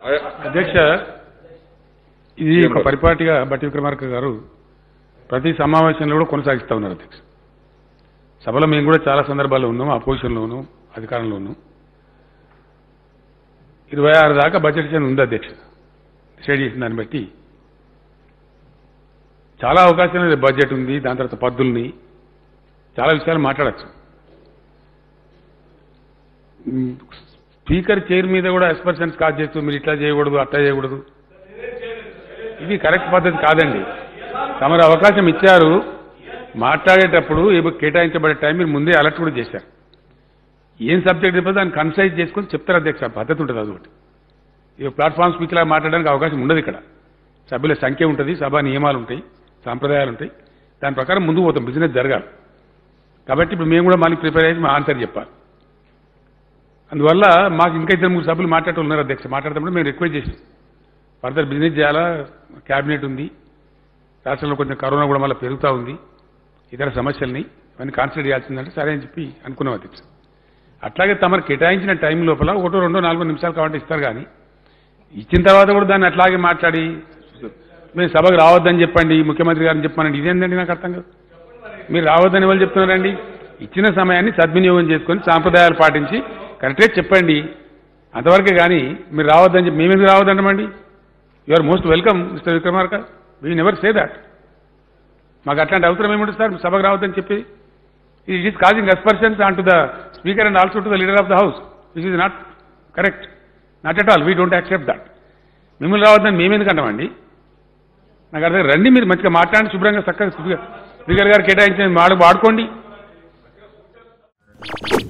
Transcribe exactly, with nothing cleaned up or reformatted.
అధ్యక్ష, ఇది ఒక పరిపాటిగా బట్టి విక్రమార్క గారు ప్రతి సమావేశంలో కూడా కొనసాగిస్తూ ఉన్నారు అధ్యక్ష. సభలో మేము కూడా చాలా సందర్భాల్లో ఉన్నాం, అపోజిషన్లో ఉన్నాం, అధికారంలో ఉన్నాం. ఇరవై ఆరు దాకా బడ్జెట్ సెషన్ ఉంది అధ్యక్ష. డిసైడ్ చేసిన దాన్ని బట్టి చాలా అవకాశాలు, బడ్జెట్ ఉంది, దాని తర్వాత పద్దుల్ని చాలా విషయాలు మాట్లాడచ్చు. స్పీకర్ చైర్ మీద కూడా ఎక్స్పర్షన్స్ కాల్ చేస్తూ మీరు ఇట్లా చేయకూడదు, అట్లా చేయకూడదు, ఇది కరెక్ట్ పద్ధతి కాదండి. తమరు అవకాశం ఇచ్చారు, మాట్లాడేటప్పుడు కేటాయించబడే టైం మీరు ముందే అలర్ట్ కూడా చేశారు. ఏం సబ్జెక్ట్ చెప్పినా దాన్ని కన్సైజ్ చేసుకుని చెప్తారు అధ్యక్ష. పద్ధతి ఉంటుంది అదొకటి. ఇక ప్లాట్ఫామ్ స్పీచ్లా మాట్లాడడానికి అవకాశం ఉండదు. ఇక్కడ సభ్యుల సంఖ్య ఉంటుంది, సభా నియమాలు ఉంటాయి, సాంప్రదాయాలు ఉంటాయి. దాని ప్రకారం ముందుకు పోతాం, బిజినెస్ జరగాలి. కాబట్టి ఇప్పుడు మేము కూడా మళ్ళీ ప్రిపేర్ అయ్యి మా ఆన్సర్ చెప్పాలి. అందువల్ల మాకు ఇంకా ఇద్దరు మూడు సభ్యులు మాట్లాడుతూ ఉన్నారు అధ్యక్ష. మాట్లాడుతున్నప్పుడు మేము రిక్వెస్ట్ చేసాం, ఫర్దర్ బిజినెస్ చేయాలా, క్యాబినెట్ ఉంది, రాష్ట్రంలో కొంచెం కరోనా కూడా మళ్ళీ పెరుగుతూ ఉంది, ఇతర సమస్యల్ని ఇవన్నీ కాన్సిడర్ చేయాల్సిందంటే సరే అని చెప్పి అనుకున్నాం అధ్యక్ష. అట్లాగే తమరు కేటాయించిన టైం లోపల ఒకటో రెండో నాలుగో నిమిషాలు కావాలంటే ఇస్తారు, కానీ ఇచ్చిన తర్వాత కూడా దాన్ని అట్లాగే మాట్లాడి మేము సభకు రావద్దని చెప్పండి, ముఖ్యమంత్రి గారిని చెప్పానండి, ఇదేంటండి నాకు అర్థం కాదు. మీరు రావద్దని వాళ్ళు చెప్తున్నారండి. ఇచ్చిన సమయాన్ని సద్వినియోగం చేసుకొని సాంప్రదాయాలు పాటించి కరెక్ట్గా చెప్పండి, అంతవరకే. కానీ మీరు రావద్దని చెప్పి మేమెందుకు రావద్దంటామండి? You are most welcome mister Vikramarka, we never say that. మాకు అట్లాంటి అవసరం ఏముంటుంది సార్ సభకు రావద్దని చెప్పి? It is causing aspersions on to the speaker and also to the leader of the house. This is not correct, not at all. We don't accept that. మిమ్మల్ని రావద్దని మేమెందుకు అంటామండి? నాకు అర్థం. రండి, మీరు మంచిగా మాట్లాడి శుభ్రంగా చక్కగా స్పీకర్ గారు కేటాయించిన వాడుకోండి.